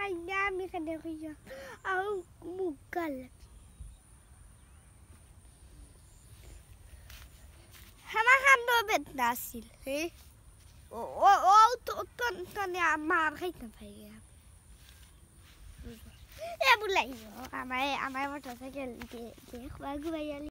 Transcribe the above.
খাইনা আমি কেনে খাইয়া আৰু মোক গাল আমাৰ খান্দো বেদনা আছিল হে ও তনে আমাৰ খাইতে ভাই এ বুলাই আমাৰ মটৰচাইকেল দিয়ে খোৱা গুৱাইয়ালি